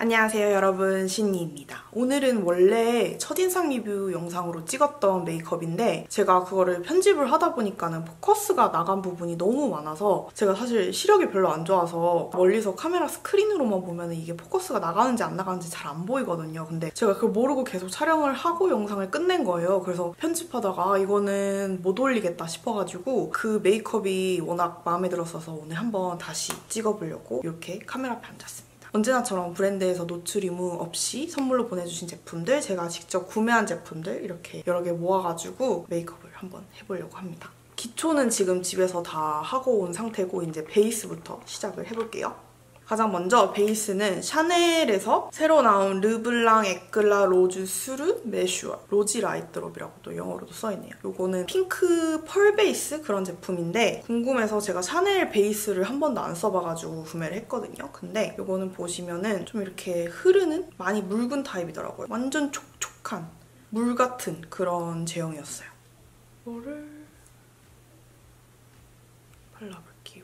안녕하세요 여러분, 신니입니다. 오늘은 원래 첫인상 리뷰 영상으로 찍었던 메이크업인데 제가 그거를 편집을 하다 보니까는 포커스가 나간 부분이 너무 많아서 제가 사실 시력이 별로 안 좋아서 멀리서 카메라 스크린으로만 보면 이게 포커스가 나가는지 안 나가는지 잘 안 보이거든요. 근데 제가 그걸 모르고 계속 촬영을 하고 영상을 끝낸 거예요. 그래서 편집하다가 이거는 못 올리겠다 싶어가지고 그 메이크업이 워낙 마음에 들었어서 오늘 한번 다시 찍어보려고 이렇게 카메라 앞에 앉았습니다. 언제나처럼 브랜드에서 노출 의무 없이 선물로 보내주신 제품들, 제가 직접 구매한 제품들 이렇게 여러 개 모아가지고 메이크업을 한번 해보려고 합니다. 기초는 지금 집에서 다 하고 온 상태고 이제 베이스부터 시작을 해볼게요. 가장 먼저 베이스는 샤넬에서 새로 나온 르블랑 에클라 로즈 수르 메슈얼 로지 라이트롭이라고 또 영어로도 써있네요. 이거는 핑크 펄 베이스 그런 제품인데 궁금해서 제가 샤넬 베이스를 한 번도 안 써봐가지고 구매를 했거든요. 근데 이거는 보시면은 좀 이렇게 흐르는 많이 묽은 타입이더라고요. 완전 촉촉한 물 같은 그런 제형이었어요. 이거를 발라볼게요.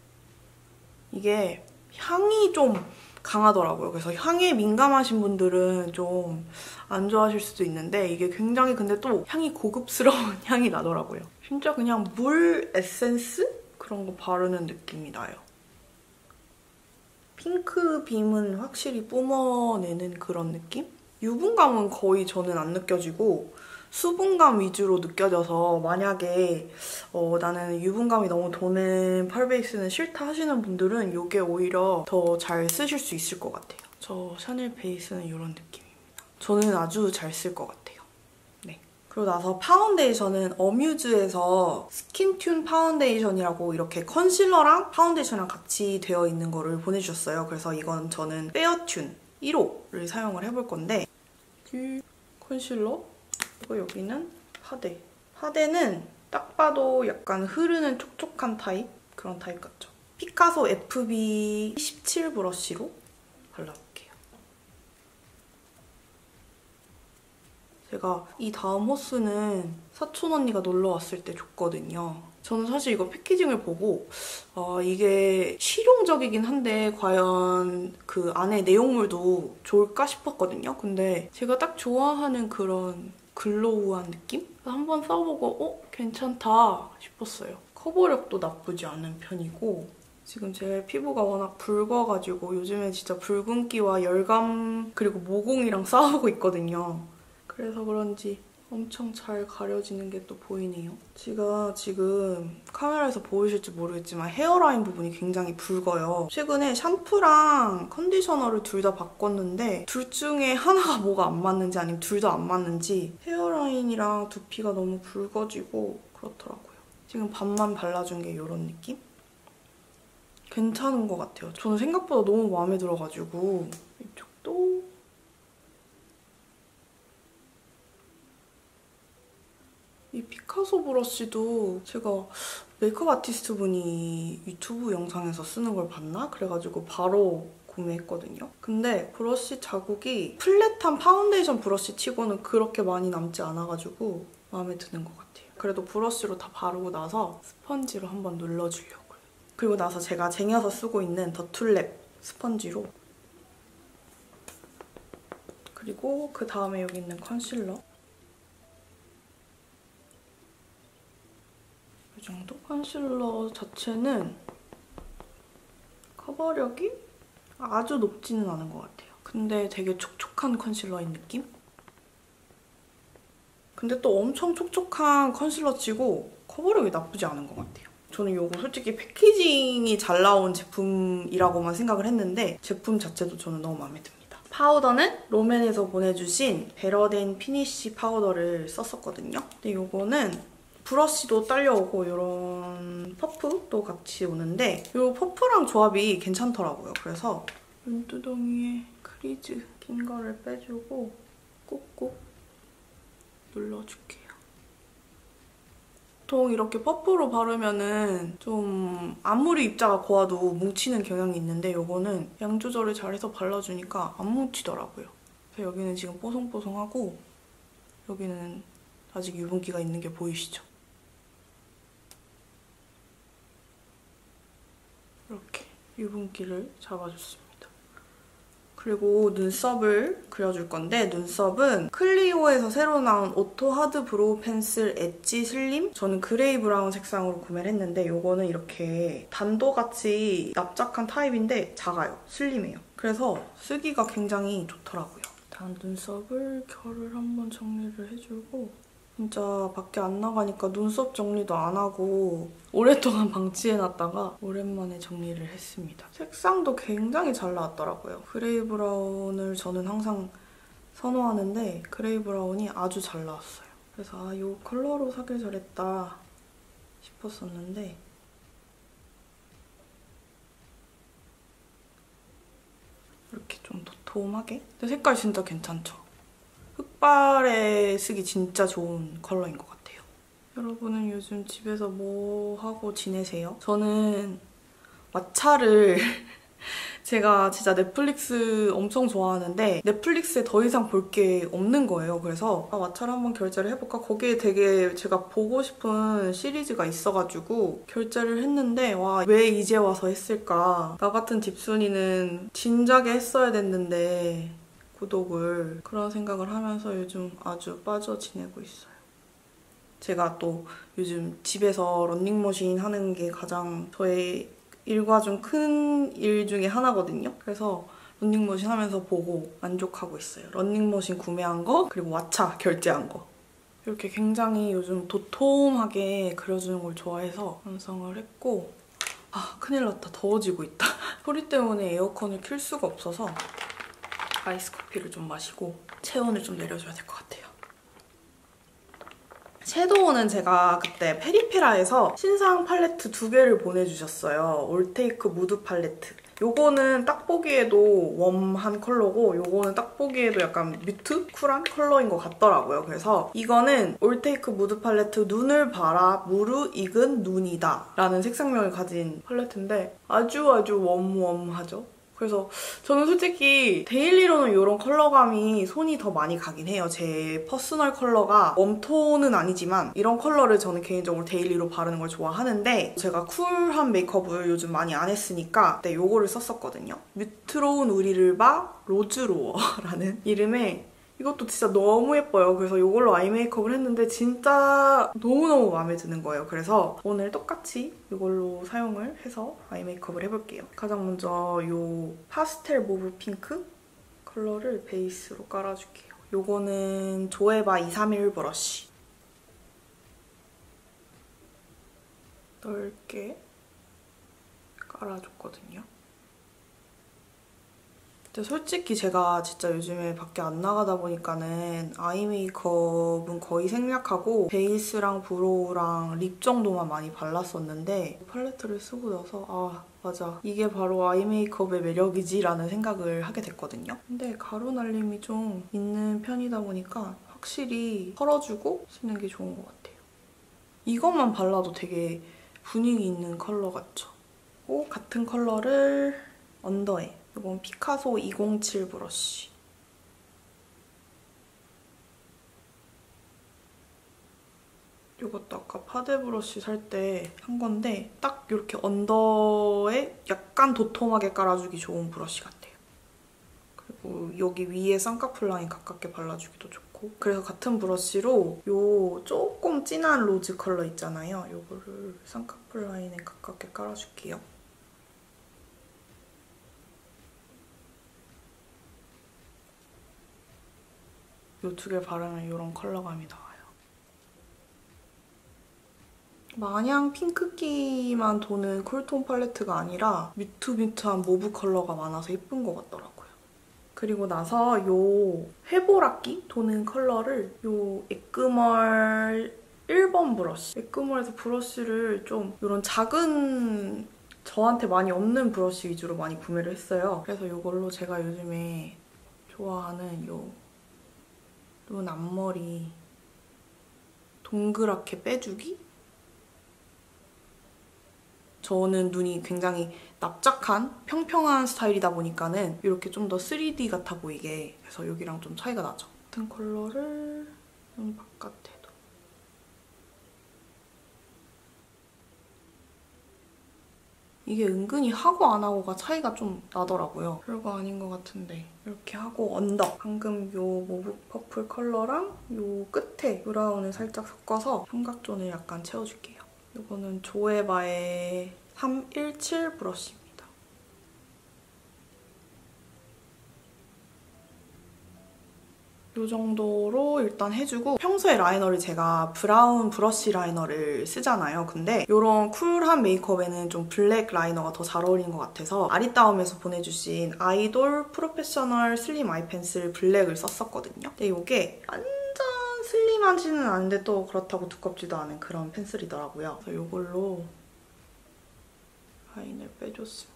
이게 향이 좀 강하더라고요. 그래서 향에 민감하신 분들은 좀 안 좋아하실 수도 있는데 이게 굉장히 근데 또 향이 고급스러운 향이 나더라고요. 진짜 그냥 물 에센스? 그런 거 바르는 느낌이 나요. 핑크 빔은 확실히 뿜어내는 그런 느낌? 유분감은 거의 저는 안 느껴지고 수분감 위주로 느껴져서 만약에 나는 유분감이 너무 도는 펄 베이스는 싫다 하시는 분들은 이게 오히려 더 잘 쓰실 수 있을 것 같아요. 저 샤넬 베이스는 이런 느낌입니다. 저는 아주 잘 쓸 것 같아요. 네. 그리고 나서 파운데이션은 어뮤즈에서 스킨튠 파운데이션이라고 이렇게 컨실러랑 파운데이션이랑 같이 되어 있는 거를 보내주셨어요. 그래서 이건 저는 페어튠 1호를 사용을 해볼 건데 이 컨실러 그리고 여기는 파데. 파데는 딱 봐도 약간 흐르는 촉촉한 타입? 그런 타입 같죠? 피카소 FB 17 브러쉬로 발라볼게요. 제가 이 다음 호스는 사촌 언니가 놀러 왔을 때 줬거든요. 저는 사실 이거 패키징을 보고 이게 실용적이긴 한데 과연 그 안에 내용물도 좋을까 싶었거든요. 근데 제가 딱 좋아하는 그런 글로우한 느낌? 한번 써보고 괜찮다 싶었어요. 커버력도 나쁘지 않은 편이고 지금 제 피부가 워낙 붉어가지고 요즘에 진짜 붉은기와 열감 그리고 모공이랑 싸우고 있거든요. 그래서 그런지 엄청 잘 가려지는 게 또 보이네요. 제가 지금 카메라에서 보이실지 모르겠지만 헤어라인 부분이 굉장히 붉어요. 최근에 샴푸랑 컨디셔너를 둘 다 바꿨는데 둘 중에 하나가 뭐가 안 맞는지 아니면 둘 다 안 맞는지 헤어라인이랑 두피가 너무 붉어지고 그렇더라고요. 지금 반만 발라준 게 이런 느낌? 괜찮은 것 같아요. 저는 생각보다 너무 마음에 들어가지고 이쪽도 이 피카소 브러쉬도 제가 메이크업 아티스트 분이 유튜브 영상에서 쓰는 걸 봤나? 그래가지고 바로 구매했거든요. 근데 브러쉬 자국이 플랫한 파운데이션 브러쉬 치고는 그렇게 많이 남지 않아가지고 마음에 드는 것 같아요. 그래도 브러쉬로 다 바르고 나서 스펀지로 한번 눌러주려고요. 그리고 나서 제가 쟁여서 쓰고 있는 더툴랩 스펀지로 그리고 그 다음에 여기 있는 컨실러 이 정도? 컨실러 자체는 커버력이 아주 높지는 않은 것 같아요. 근데 되게 촉촉한 컨실러인 느낌? 근데 또 엄청 촉촉한 컨실러치고 커버력이 나쁘지 않은 것 같아요. 저는 이거 솔직히 패키징이 잘 나온 제품이라고만 생각을 했는데 제품 자체도 저는 너무 마음에 듭니다. 파우더는 롬앤에서 보내주신 베러덴 피니쉬 파우더를 썼었거든요. 근데 이거는 브러쉬도 딸려오고 이런 퍼프도 같이 오는데 이 퍼프랑 조합이 괜찮더라고요. 그래서 눈두덩이에 크리즈 낀 거를 빼주고 꾹꾹 눌러줄게요. 보통 이렇게 퍼프로 바르면은 좀 아무리 입자가 고와도 뭉치는 경향이 있는데 이거는 양 조절을 잘해서 발라주니까 안 뭉치더라고요. 그래서 여기는 지금 뽀송뽀송하고 여기는 아직 유분기가 있는 게 보이시죠? 이렇게 유분기를 잡아줬습니다. 그리고 눈썹을 그려줄 건데 눈썹은 클리오에서 새로 나온 오토 하드 브로우 펜슬 엣지 슬림? 저는 그레이 브라운 색상으로 구매를 했는데 이거는 이렇게 단도같이 납작한 타입인데 작아요. 슬림해요. 그래서 쓰기가 굉장히 좋더라고요. 일단 눈썹을 결을 한번 정리를 해주고 진짜 밖에 안 나가니까 눈썹 정리도 안 하고 오랫동안 방치해놨다가 오랜만에 정리를 했습니다. 색상도 굉장히 잘 나왔더라고요. 그레이 브라운을 저는 항상 선호하는데 그레이 브라운이 아주 잘 나왔어요. 그래서 이 컬러로 사길 잘했다 싶었었는데 이렇게 좀 도톰하게? 근데 색깔 진짜 괜찮죠? 흑발에 쓰기 진짜 좋은 컬러인 것 같아요. 여러분은 요즘 집에서 뭐 하고 지내세요? 저는 왓챠를 제가 진짜 넷플릭스 엄청 좋아하는데 넷플릭스에 더 이상 볼 게 없는 거예요. 그래서 왓챠를 한번 결제를 해볼까? 거기에 되게 제가 보고 싶은 시리즈가 있어가지고 결제를 했는데 와, 왜 이제 와서 했을까? 나 같은 집순이는 진작에 했어야 됐는데 구독을 그런 생각을 하면서 요즘 아주 빠져 지내고 있어요. 제가 또 요즘 집에서 런닝머신 하는 게 가장 저의 일과 중 큰 일 중에 하나거든요. 그래서 런닝머신 하면서 보고 만족하고 있어요. 런닝머신 구매한 거 그리고 왓챠 결제한 거. 이렇게 굉장히 요즘 도톰하게 그려주는 걸 좋아해서 완성을 했고 아 큰일 났다. 더워지고 있다. 소리 때문에 에어컨을 킬 수가 없어서 아이스 커피를 좀 마시고 체온을 좀 내려줘야 될 것 같아요. 섀도우는 제가 그때 페리페라에서 신상 팔레트 2개를 보내주셨어요. 올테이크 무드 팔레트. 요거는 딱 보기에도 웜한 컬러고 요거는 딱 보기에도 약간 뮤트? 쿨한 컬러인 것 같더라고요. 그래서 이거는 올테이크 무드 팔레트 눈을 봐라 무르익은 눈이다 라는 색상명을 가진 팔레트인데 아주 웜하죠? 그래서 저는 솔직히 데일리로는 이런 컬러감이 손이 더 많이 가긴 해요. 제 퍼스널 컬러가 웜톤은 아니지만 이런 컬러를 저는 개인적으로 데일리로 바르는 걸 좋아하는데 제가 쿨한 메이크업을 요즘 많이 안 했으니까 그때 요거를 썼었거든요. 뮤트로운 우리를 봐 로즈로어라는 이름의 이것도 진짜 너무 예뻐요. 그래서 이걸로 아이 메이크업을 했는데 진짜 너무너무 마음에 드는 거예요. 그래서 오늘 똑같이 이걸로 사용을 해서 아이 메이크업을 해볼게요. 가장 먼저 이 파스텔 모브 핑크 컬러를 베이스로 깔아줄게요. 이거는 조에바 231 브러쉬. 넓게 깔아줬거든요. 근데 솔직히 제가 진짜 요즘에 밖에 안 나가다 보니까는 아이 메이크업은 거의 생략하고 베이스랑 브로우랑 립 정도만 많이 발랐었는데 팔레트를 쓰고 나서 아 맞아 이게 바로 아이 메이크업의 매력이지 라는 생각을 하게 됐거든요. 근데 가루 날림이 좀 있는 편이다 보니까 확실히 털어주고 쓰는 게 좋은 것 같아요. 이것만 발라도 되게 분위기 있는 컬러 같죠? 그리고 같은 컬러를 언더에 이건 피카소 207 브러쉬. 이것도 아까 파데 브러쉬 살 때 한 건데 딱 이렇게 언더에 약간 도톰하게 깔아주기 좋은 브러쉬 같아요. 그리고 여기 위에 쌍꺼풀 라인 가깝게 발라주기도 좋고 그래서 같은 브러쉬로 이 조금 진한 로즈 컬러 있잖아요. 이거를 쌍꺼풀 라인에 가깝게 깔아줄게요. 이 두 개 바르면 이런 컬러감이 나와요. 마냥 핑크기만 도는 쿨톤 팔레트가 아니라 뮤트한 모브 컬러가 많아서 예쁜 것 같더라고요. 그리고 나서 이 회보라기 도는 컬러를 이 에끄멀 1번 브러쉬. 에끄멀에서 브러쉬를 좀 이런 작은 저한테 많이 없는 브러쉬 위주로 많이 구매를 했어요. 그래서 이걸로 제가 요즘에 좋아하는 이 눈 앞머리 동그랗게 빼주기? 저는 눈이 굉장히 납작한 평평한 스타일이다 보니까는 이렇게 좀 더 3D 같아 보이게 그래서 여기랑 좀 차이가 나죠. 같은 컬러를 눈 바깥에도. 이게 은근히 하고 안 하고가 차이가 좀 나더라고요. 별거 아닌 것 같은데 이렇게 하고 언더 방금 요 모브 퍼플 컬러랑 요 끝에 브라운을 살짝 섞어서 삼각존을 약간 채워줄게요. 이거는 조에바의 317 브러쉬입니다. 이 정도로 일단 해주고 평소에 라이너를 제가 브라운 브러쉬 라이너를 쓰잖아요. 근데 이런 쿨한 메이크업에는 좀 블랙 라이너가 더 잘 어울리는 것 같아서 아리따움에서 보내주신 아이돌 프로페셔널 슬림 아이 펜슬 블랙을 썼었거든요. 근데 이게 완전 슬림하지는 않은데 또 그렇다고 두껍지도 않은 그런 펜슬이더라고요. 그래서 이걸로 라인을 빼줬습니다.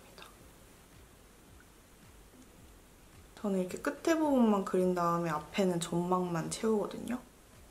저는 이렇게 끝에 부분만 그린 다음에 앞에는 점막만 채우거든요.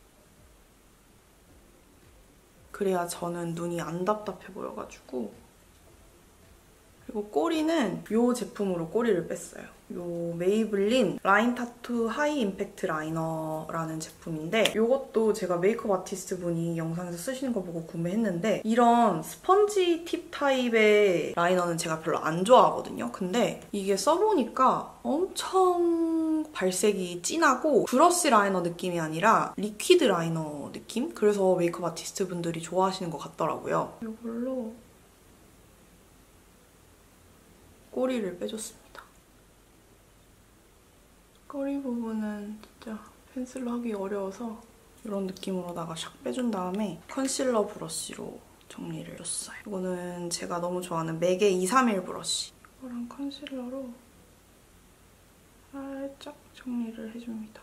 그래야 저는 눈이 안 답답해 보여가지고. 그리고 꼬리는 이 제품으로 꼬리를 뺐어요. 이 메이블린 라인 타투 하이 임팩트 라이너라는 제품인데 이것도 제가 메이크업 아티스트 분이 영상에서 쓰시는 거 보고 구매했는데 이런 스펀지 팁 타입의 라이너는 제가 별로 안 좋아하거든요. 근데 이게 써보니까 엄청 발색이 진하고 브러쉬 라이너 느낌이 아니라 리퀴드 라이너 느낌? 그래서 메이크업 아티스트 분들이 좋아하시는 것 같더라고요. 이걸로 꼬리를 빼줬습니다. 꼬리 부분은 진짜 펜슬로 하기 어려워서 이런 느낌으로다가 샥 빼준 다음에 컨실러 브러쉬로 정리를 해줬어요. 이거는 제가 너무 좋아하는 맥의 231 브러쉬. 이거랑 컨실러로 살짝 정리를 해줍니다.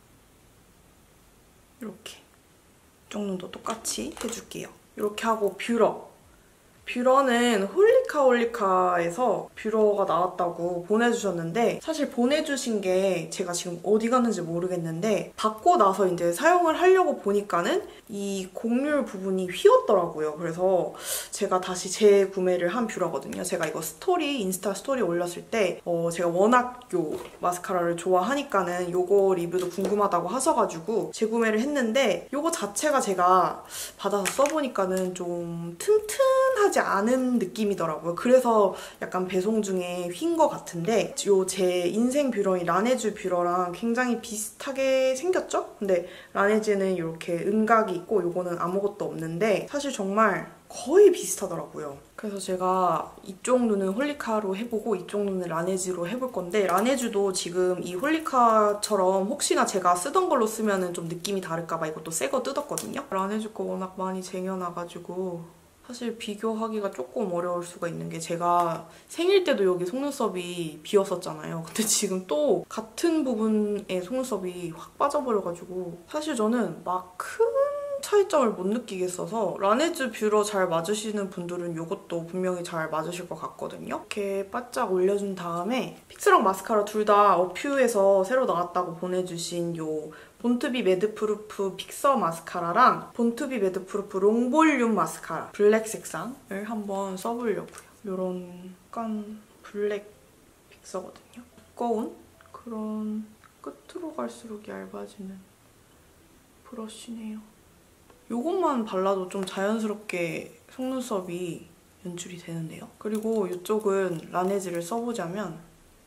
이렇게. 이쪽 눈도 똑같이 해줄게요. 이렇게 하고 뷰러. 뷰러는 홀리카홀리카에서 뷰러가 나왔다고 보내주셨는데 사실 보내주신 게 제가 지금 어디 갔는지 모르겠는데 받고 나서 이제 사용을 하려고 보니까는 이 곡률 부분이 휘었더라고요. 그래서 제가 다시 재구매를 한 뷰러거든요. 제가 이거 인스타 스토리 올렸을 때 제가 워낙 요 마스카라를 좋아하니까는 요거 리뷰도 궁금하다고 하셔가지고 재구매를 했는데 요거 자체가 제가 받아서 써보니까는 좀 튼튼하지 않은 느낌이더라고요. 그래서 약간 배송 중에 휜 것 같은데 요 제 인생 뷰러인 라네즈 뷰러랑 굉장히 비슷하게 생겼죠? 근데 라네즈는 이렇게 은각이 있고 요거는 아무것도 없는데 사실 정말 거의 비슷하더라고요. 그래서 제가 이쪽 눈은 홀리카로 해보고 이쪽 눈은 라네즈로 해볼 건데 라네즈도 지금 이 홀리카처럼 혹시나 제가 쓰던 걸로 쓰면 좀 느낌이 다를까 봐 이것도 새 거 뜯었거든요. 라네즈 거 워낙 많이 쟁여놔가지고 사실 비교하기가 조금 어려울 수가 있는 게 제가 생일 때도 여기 속눈썹이 비었었잖아요. 근데 지금 또 같은 부분에 속눈썹이 확 빠져버려가지고 사실 저는 막 큰 차이점을 못 느끼겠어서 라네즈 뷰러 잘 맞으시는 분들은 이것도 분명히 잘 맞으실 것 같거든요. 이렇게 바짝 올려준 다음에 픽스랑 마스카라 둘 다 어퓨에서 새로 나왔다고 보내주신 요 본투비 매드프루프 픽서 마스카라랑 본투비 매드프루프 롱볼륨 마스카라 블랙 색상을 한번 써보려고요. 이런 약간 블랙 픽서거든요. 두꺼운 그런 끝으로 갈수록 얇아지는 브러쉬네요. 이것만 발라도 좀 자연스럽게 속눈썹이 연출이 되는데요. 그리고 이쪽은 라네즈를 써보자면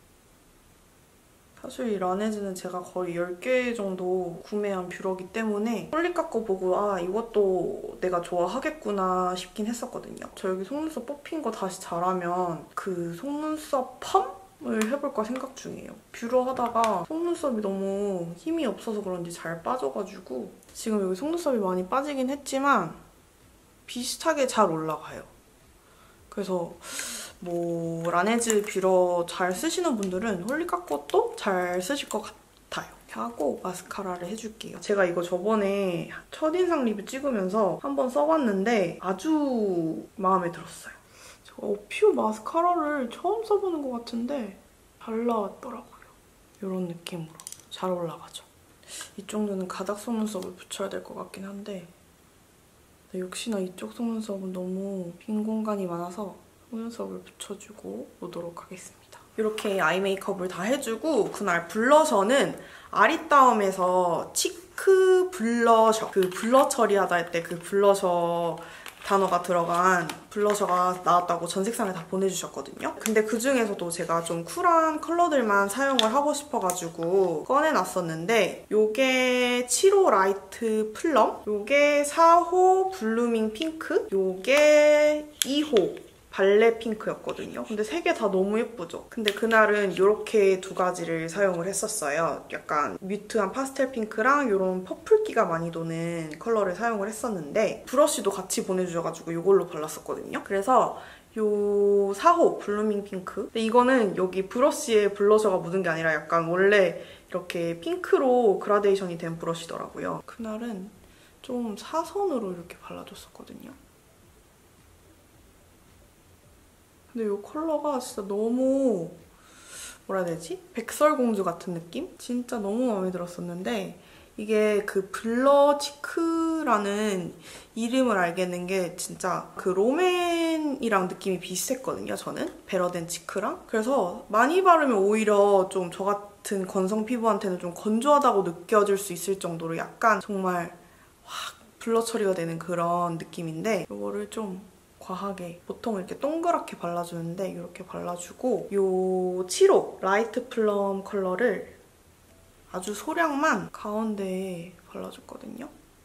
사실 이 라네즈는 제가 거의 10개 정도 구매한 뷰러기 때문에 홀리카 거 보고 아 이것도 내가 좋아하겠구나 싶긴 했었거든요. 저 여기 속눈썹 뽑힌 거 다시 자라면 그 속눈썹 펌을 해볼까 생각 중이에요. 뷰러 하다가 속눈썹이 너무 힘이 없어서 그런지 잘 빠져가지고 지금 여기 속눈썹이 많이 빠지긴 했지만 비슷하게 잘 올라가요. 그래서 뭐 라네즈 뷰러 잘 쓰시는 분들은 홀리카 것도 잘 쓰실 것 같아요. 이렇게 하고 마스카라를 해줄게요. 제가 이거 저번에 첫인상 리뷰 찍으면서 한번 써봤는데 아주 마음에 들었어요. 제가 어퓨 마스카라를 처음 써보는 것 같은데 잘 나왔더라고요. 이런 느낌으로 잘 올라가죠. 이쪽 눈은 가닥 속눈썹을 붙여야 될 것 같긴 한데 역시나 이쪽 속눈썹은 너무 빈 공간이 많아서 속눈썹을 붙여주고 오도록 하겠습니다. 이렇게 아이 메이크업을 다 해주고 그날 블러셔는 아리따움에서 치크 블러셔 그 블러 처리하다 할 때 그 블러셔 단어가 들어간 블러셔가 나왔다고 전 색상을 다 보내주셨거든요. 근데 그중에서도 제가 좀 쿨한 컬러들만 사용을 하고 싶어가지고 꺼내놨었는데 요게 7호 라이트 플럼, 요게 4호 블루밍 핑크, 요게 2호 발레 핑크였거든요. 근데 세 개 다 너무 예쁘죠? 근데 그날은 이렇게 두 가지를 사용을 했었어요. 약간 뮤트한 파스텔 핑크랑 이런 퍼플기가 많이 도는 컬러를 사용을 했었는데 브러쉬도 같이 보내주셔가지고 이걸로 발랐었거든요. 그래서 요 4호 블루밍 핑크. 근데 이거는 여기 브러쉬에 블러셔가 묻은 게 아니라 약간 원래 이렇게 핑크로 그라데이션이 된 브러쉬더라고요. 그날은 좀 사선으로 이렇게 발라줬었거든요. 근데 이 컬러가 진짜 너무 뭐라 해야 되지? 백설공주 같은 느낌? 진짜 너무 마음에 들었었는데 이게 그 블러치크라는 이름을 알게 된 게 진짜 그 롬앤이랑 느낌이 비슷했거든요, 저는. 베러덴 치크랑. 그래서 많이 바르면 오히려 좀 저 같은 건성 피부한테는 좀 건조하다고 느껴질 수 있을 정도로 약간 정말 확 블러 처리가 되는 그런 느낌인데 이거를 좀 과하게 보통 이렇게 동그랗게 발라주는데 이렇게 발라주고 요 7호 라이트 플럼 컬러를 아주 소량만 가운데에 발라줬거든요.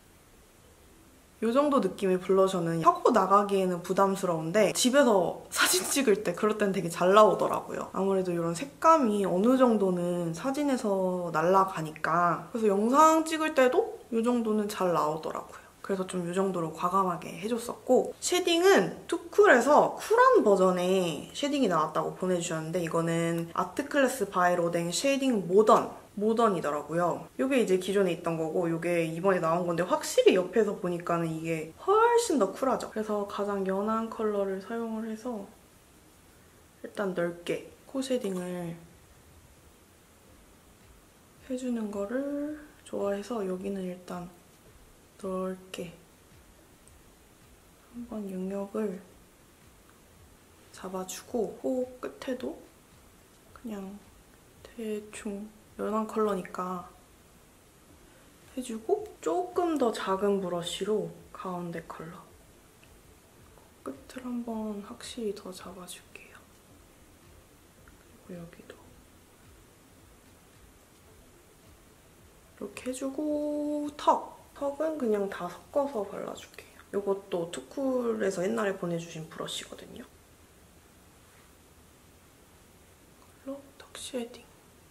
이 정도 느낌의 블러셔는 하고 나가기에는 부담스러운데 집에서 사진 찍을 때 그럴 땐 되게 잘 나오더라고요. 아무래도 이런 색감이 어느 정도는 사진에서 날아가니까 그래서 영상 찍을 때도 이 정도는 잘 나오더라고요. 그래서 좀 이 정도로 과감하게 해줬었고 쉐딩은 투쿨에서 쿨한 버전의 쉐딩이 나왔다고 보내주셨는데 이거는 아트클래스 바이 로댕 쉐딩 모던이더라고요. 이게 이제 기존에 있던 거고 이게 이번에 나온 건데 확실히 옆에서 보니까는 이게 훨씬 더 쿨하죠. 그래서 가장 연한 컬러를 사용을 해서 일단 넓게 코 쉐딩을 해주는 거를 좋아해서 여기는 일단 넓게 한번 영역을 잡아주고 코 끝에도 그냥 대충 연한 컬러니까 해주고 조금 더 작은 브러쉬로 가운데 컬러 끝을 한번 확실히 더 잡아줄게요. 그리고 여기도 이렇게 해주고 턱은 그냥 다 섞어서 발라줄게요. 이것도 투쿨에서 옛날에 보내주신 브러쉬거든요. 컬러 턱 쉐딩.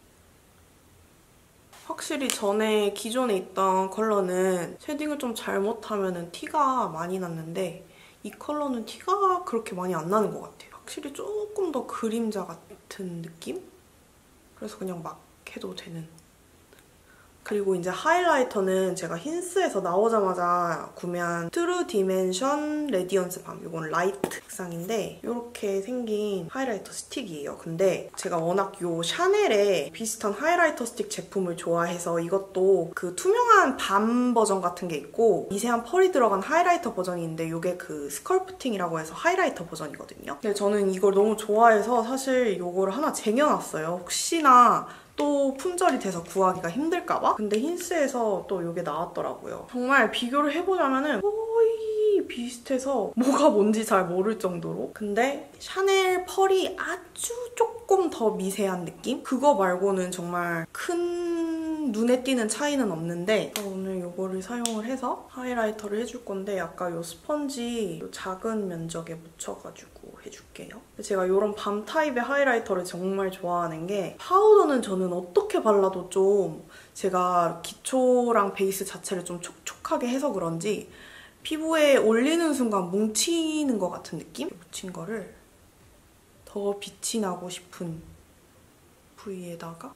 확실히 전에 기존에 있던 컬러는 쉐딩을 좀 잘못하면 티가 많이 났는데 이 컬러는 티가 그렇게 많이 안 나는 것 같아요. 확실히 조금 더 그림자 같은 느낌? 그래서 그냥 막 해도 되는. 그리고 이제 하이라이터는 제가 힌스에서 나오자마자 구매한 트루 디멘션 레디언스 밤. 이건 라이트 색상인데 이렇게 생긴 하이라이터 스틱이에요. 근데 제가 워낙 요 샤넬의 비슷한 하이라이터 스틱 제품을 좋아해서 이것도 그 투명한 밤 버전 같은 게 있고 미세한 펄이 들어간 하이라이터 버전이 있는데 이게 그 스컬프팅이라고 해서 하이라이터 버전이거든요. 근데 저는 이걸 너무 좋아해서 사실 이거를 하나 쟁여놨어요. 혹시나 또 품절이 돼서 구하기가 힘들까봐? 근데 힌스에서 또 이게 나왔더라고요. 정말 비교를 해보자면 거의 비슷해서 뭐가 뭔지 잘 모를 정도로. 근데 샤넬 펄이 아주 조금 더 미세한 느낌? 그거 말고는 정말 큰 눈에 띄는 차이는 없는데 오늘 이거를 사용을 해서 하이라이터를 해줄 건데 아까 이 스펀지 이 작은 면적에 묻혀가지고 해줄게요. 제가 이런 밤 타입의 하이라이터를 정말 좋아하는 게 파우더는 저는 어떻게 발라도 좀 제가 기초랑 베이스 자체를 좀 촉촉하게 해서 그런지 피부에 올리는 순간 뭉치는 것 같은 느낌? 묻힌 거를 더 빛이 나고 싶은 부위에다가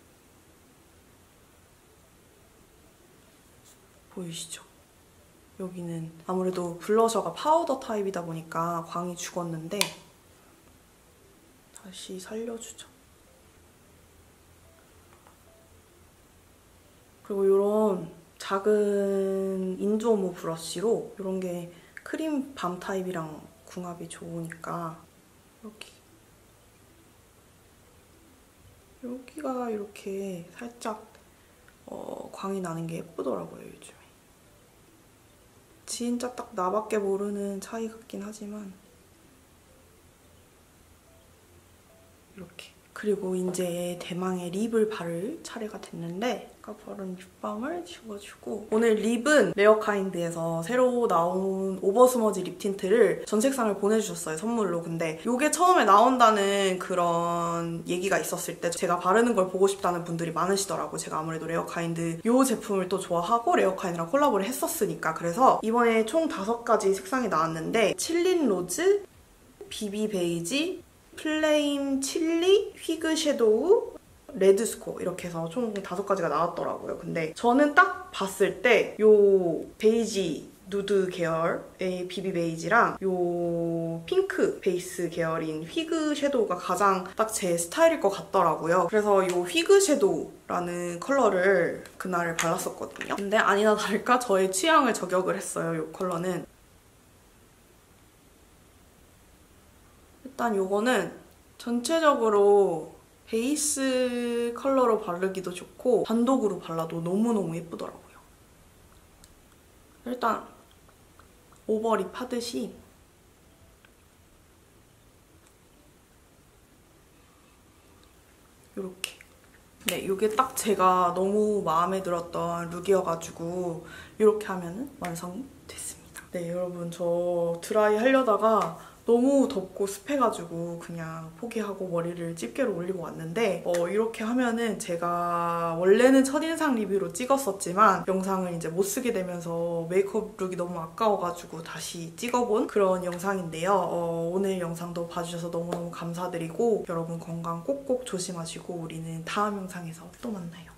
보이시죠? 여기는 아무래도 블러셔가 파우더 타입이다 보니까 광이 죽었는데 다시 살려주죠. 그리고 이런 작은 인두오모 브러쉬로 이런 게 크림 밤 타입이랑 궁합이 좋으니까 여기가 이렇게 살짝 광이 나는 게 예쁘더라고요, 요즘에. 진짜 딱 나밖에 모르는 차이 같긴 하지만 이렇게. 그리고 이제 대망의 립을 바를 차례가 됐는데 아까 바른 립밤을 지워주고 오늘 립은 레어카인드에서 새로 나온 오버스머지 립 틴트를 전 색상을 보내주셨어요, 선물로. 근데 이게 처음에 나온다는 그런 얘기가 있었을 때 제가 바르는 걸 보고 싶다는 분들이 많으시더라고요. 제가 아무래도 레어카인드 이 제품을 또 좋아하고 레어카인드랑 콜라보를 했었으니까. 그래서 이번에 총 5가지 색상이 나왔는데 칠린 로즈, 비비 베이지, 플레임 칠리, 휘그 섀도우, 레드 스코 이렇게 해서 총 5가지가 나왔더라고요. 근데 저는 딱 봤을 때 요 베이지 누드 계열의 비비 베이지랑 요 핑크 베이스 계열인 휘그 섀도우가 가장 딱 제 스타일일 것 같더라고요. 그래서 요 휘그 섀도우라는 컬러를 그날 발랐었거든요. 근데 아니나 다를까 저의 취향을 저격을 했어요, 요 컬러는. 일단 요거는 전체적으로 베이스 컬러로 바르기도 좋고 단독으로 발라도 너무너무 예쁘더라고요. 일단 오버립 하듯이 이렇게. 네, 이게 딱 제가 너무 마음에 들었던 룩이어가지고 이렇게 하면 완성이 됐습니다. 네, 여러분 저 드라이 하려다가 너무 덥고 습해가지고 그냥 포기하고 머리를 집게로 올리고 왔는데 이렇게 하면은 제가 원래는 첫인상 리뷰로 찍었었지만 영상을 이제 못 쓰게 되면서 메이크업 룩이 너무 아까워가지고 다시 찍어본 그런 영상인데요. 오늘 영상도 봐주셔서 너무너무 감사드리고 여러분 건강 꼭꼭 조심하시고 우리는 다음 영상에서 또 만나요.